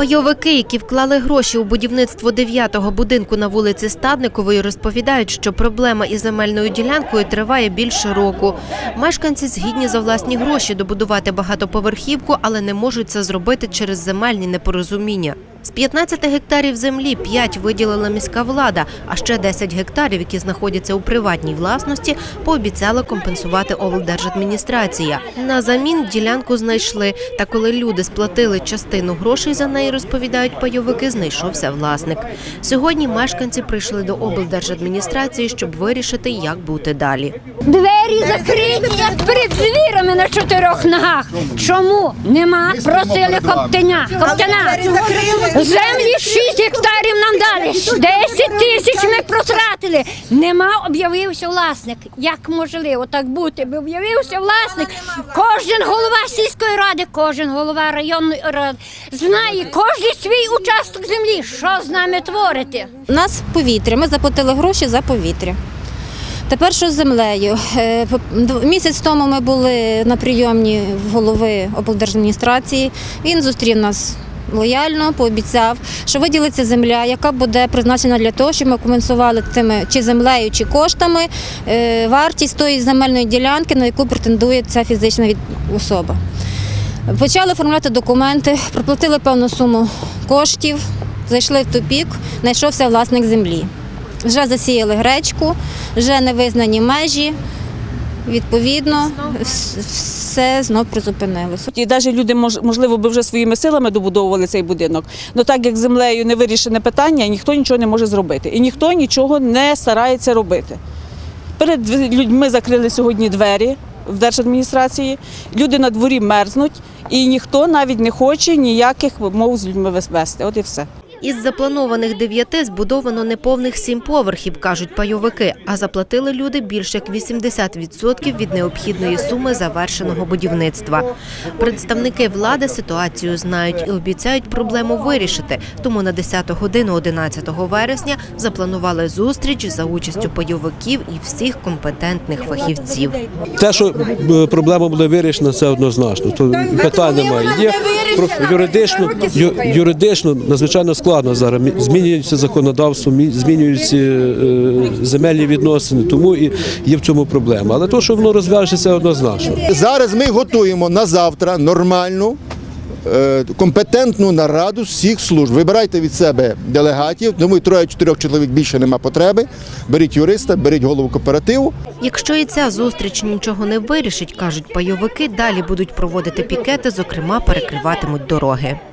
Пайовики, які вклали гроші у будівництво 9-го будинку на вулиці Стадникової, розповідають, що проблема із земельною ділянкою триває більше року. Мешканці згідні за власні гроші добудувати багатоповерхівку, але не можуть це зробити через земельні непорозуміння. З 15 гектарів землі 5 виділила міська влада, а ще 10 гектарів, які знаходяться у приватній власності, пообіцяла компенсувати облдержадміністрація. На замін ділянку знайшли, та коли люди сплатили частину грошей за неї, розповідають пайовики, знайшовся власник. Сьогодні мешканці прийшли до облдержадміністрації, щоб вирішити, як бути далі. Двері закриті, як перед звірами на 4 ногах. Чому? Нема. Просили коптеня. Землі 6 гектарів нам дали, 10 тисяч ми протратили. Нема, об'явився власник. Як можливо так бути? Об'явився власник. Кожен голова сільської ради, кожен голова районної ради знає кожен свій участок землі, що з нами творити. У нас повітря, ми заплатили гроші за повітря. Тепер що з землею? Місяць тому ми були на прийомні в голови облдержадміністрації, він зустрів нас лояльно, пообіцяв, що виділиться земля, яка буде призначена для того, щоб ми компенсували тими чи землею, чи коштами вартість тої земельної ділянки, на яку претендує ця фізична особа. Почали оформляти документи, проплатили певну суму коштів, зайшли в тупік, знайшовся власник землі. Вже засіяли гречку, вже не визнані межі. Відповідно, все знов призупинилося. І навіть люди, можливо, би вже своїми силами добудовували цей будинок, але так як з землею не вирішене питання, ніхто нічого не може зробити. І ніхто нічого не старається робити. Перед людьми закрили сьогодні двері в держадміністрації, люди на дворі мерзнуть, і ніхто навіть не хоче ніяких мов з людьми вести. От і все. Із запланованих 9 збудовано неповних 7 поверхів, кажуть пайовики, а заплатили люди більше як 80% від необхідної суми завершеного будівництва. Представники влади ситуацію знають і обіцяють проблему вирішити, тому на 10 годину 11 вересня запланували зустріч за участю пайовиків і всіх компетентних фахівців. Те, що проблема буде вирішена, це однозначно. Питань немає. Є юридично надзвичайно складно зараз. Змінюється законодавство, змінюються земельні відносини, тому і є в цьому проблема. Але те, що воно розв'яжеться, однозначно. Зараз ми готуємо на завтра нормальну, компетентну нараду всіх служб. Вибирайте від себе делегатів, думаю, 3-4 чоловік більше нема потреби. Беріть юриста, беріть голову кооперативу. Якщо і ця зустріч нічого не вирішить, кажуть пайовики, далі будуть проводити пікети, зокрема перекриватимуть дороги.